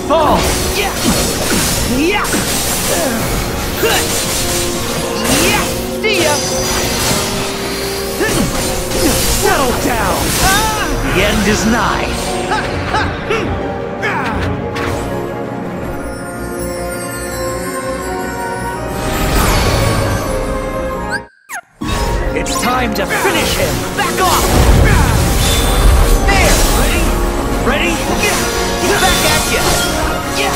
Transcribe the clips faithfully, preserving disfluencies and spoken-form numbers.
Fall! Yeah! Yeah! Good! Yeah! See ya! Settle down! Ah! The end is nigh! Ha! Ha! Hmm. It's time to finish him! Back off! There! Ready? Ready? Get back at ya! Yeah!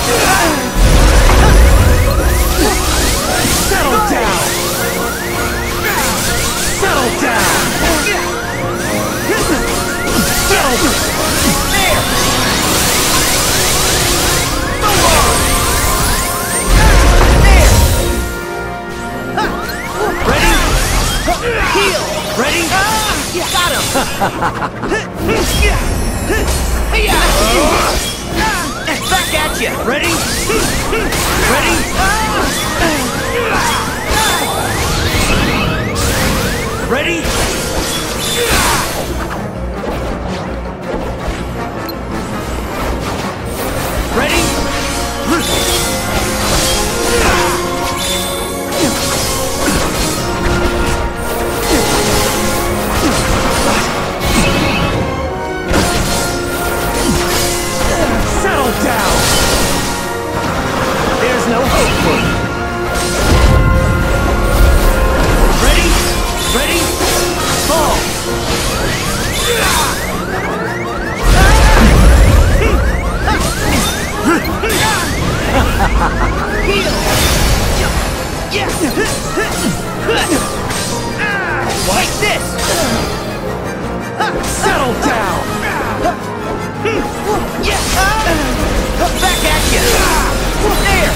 Settle down! Settle down! Settle! There! So long! There! Ready? Heal! Ready? Ah! Got him! Back at you! Ready? Ready? Ready? Ready? Settle down! There's no hope for you. Ready? Ready? Fall! Heal! Yeah! Like this! Settle down! Yeah! Back at you! There!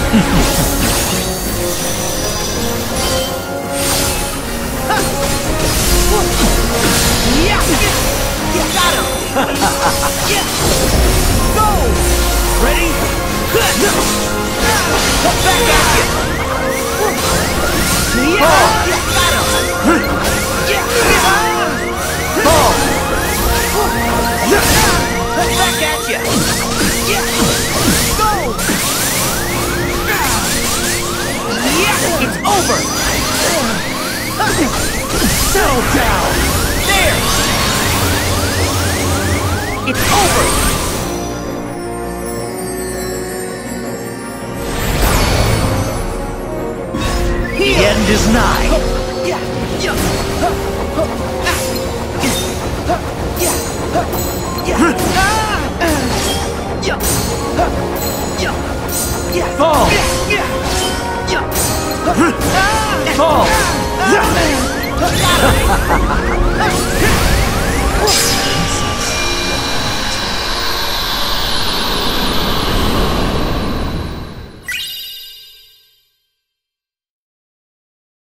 Yeah! Got him! Yeah! Go! Ready? Back at you! Yeah! Got him! Yeah! Fall! Back at you! Yeah! Go! Yeah! It's over! Settle down! There! It's over! The end is nigh! Yeah! Yeah! Yeah! Yeah! Yeah! Yeah! Yeah! Fall! Yeah! Yeah! Fall! Yeah!